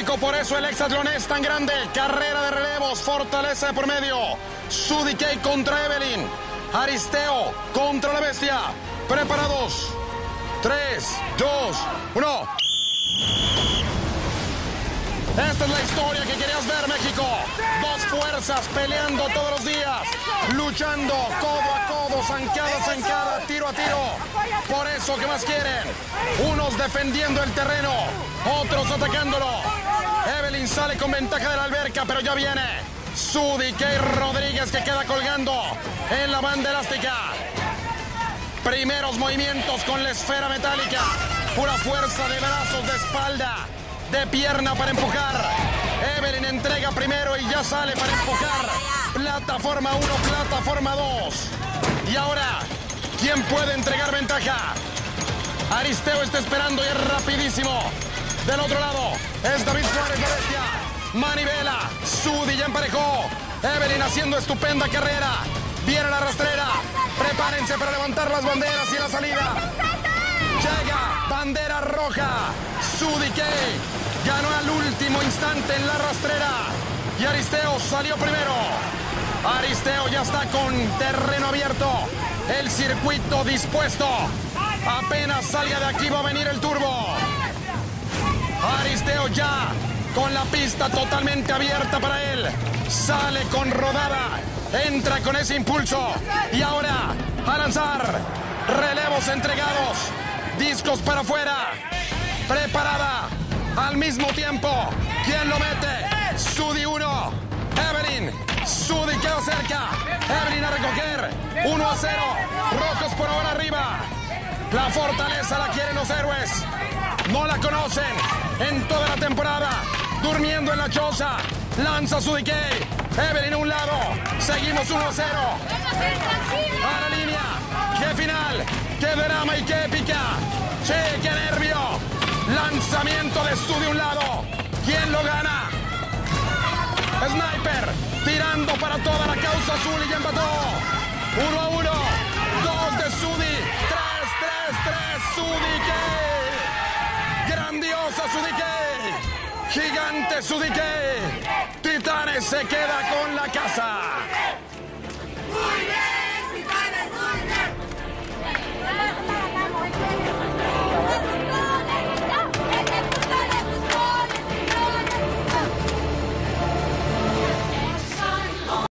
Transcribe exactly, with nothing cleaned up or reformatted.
México, por eso el hexatlón es tan grande. Carrera de relevos, fortaleza de por medio. Sudikey contra Evelyn. Aristeo contra la bestia. Preparados. tres, dos, uno. Esta es la historia que querías ver, México. Dos fuerzas peleando todos los días, luchando codo a codo, zancada a zancada, tiro a tiro. Por eso, ¿qué más quieren? Unos defendiendo el terreno, otros atacándolo. Evelyn sale con ventaja de la alberca, pero ya viene Sudikey Rodríguez, que queda colgando en la banda elástica. Primeros movimientos con la esfera metálica. Pura fuerza de brazos, de espalda, de pierna para empujar. Evelyn entrega primero y ya sale para empujar. Plataforma uno, plataforma dos. Y ahora, ¿quién puede entregar ventaja? Aristeo está esperando y es rapidísimo. Del otro lado es David Juárez, la bestia. Manivela, Sudi ya emparejó. Evelyn haciendo estupenda carrera. Viene la rastrera. Prepárense para levantar las banderas y la salida. Llega, bandera roja. Sudikey ganó al último instante en la rastrera. Y Aristeo salió primero. Aristeo ya está con terreno abierto. El circuito dispuesto. Apenas salga de aquí va a venir el turbo. Aristeo ya con la pista totalmente abierta para él. Sale con rodada. Entra con ese impulso. Y ahora a lanzar. Relevos entregados. Discos para afuera. Preparada. Al mismo tiempo. ¿Quién lo mete? Sudi uno. Evelyn. Sudi quedó cerca. Evelyn a recoger. uno a cero. Rojos por ahora arriba. La fortaleza la quieren los héroes. No la conocen en toda la temporada. Durmiendo en la choza. Lanza Sudikey. Evelyn a un lado. Seguimos uno a cero. A la línea. ¡Qué final! ¡Qué drama y qué épica! ¡Sí, qué nervio! Lanzamiento de Sudi a un lado. ¿Quién lo gana? Sniper tirando para toda la causa azul y ya empató. Uno a uno. Dos de Sudi. Tres, tres, tres. Sudikey. Grandiosa Sudikey. Gigante Sudikey. Titanes se queda con la casa.